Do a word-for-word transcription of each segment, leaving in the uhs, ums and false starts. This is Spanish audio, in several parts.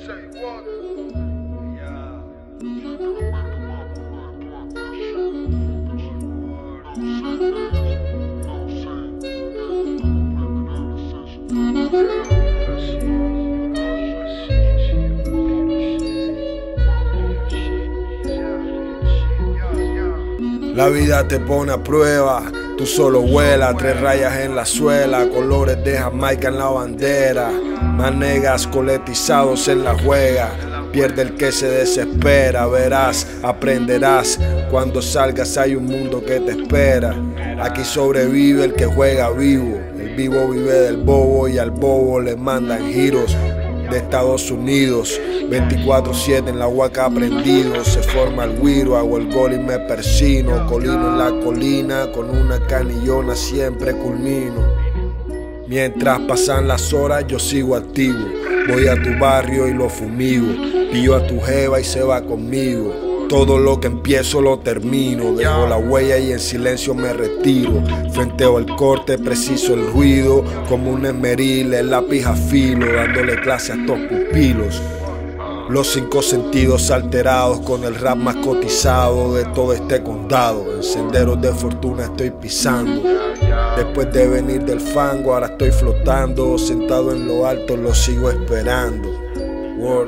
La vida te pone a prueba, tú solo vuelas, tres rayas en la suela, colores de Jamaica en la bandera, manegas coletizados en la juega, pierde el que se desespera, verás, aprenderás, cuando salgas hay un mundo que te espera, aquí sobrevive el que juega vivo, el vivo vive del bobo y al bobo le mandan giros. De Estados Unidos, veinticuatro siete en la huaca prendido, se forma el guiro, hago el gol y me persino, colino en la colina, con una canillona siempre culmino. Mientras pasan las horas yo sigo activo, voy a tu barrio y lo fumigo, pillo a tu jeva y se va conmigo. Todo lo que empiezo lo termino, dejo la huella y en silencio me retiro. Frenteo el corte, preciso el ruido, como un esmeril, el lápiz a filo, dándole clase a estos pupilos. Los cinco sentidos alterados con el rap más cotizado de todo este condado. En senderos de fortuna estoy pisando. Después de venir del fango ahora estoy flotando, sentado en lo alto lo sigo esperando. Word.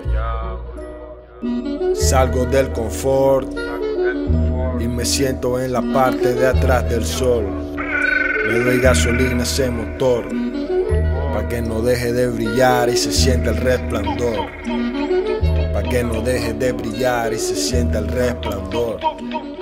Salgo del confort y me siento en la parte de atrás del sol. Le doy gasolina a ese motor pa' que no deje de brillar y se sienta el resplandor. Pa' que no deje de brillar y se sienta el resplandor.